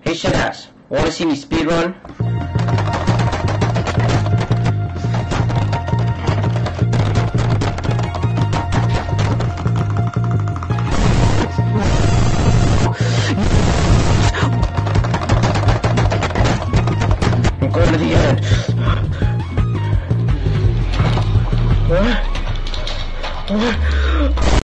Hey shutass, wanna see me speedrun? I'm going to the end. What?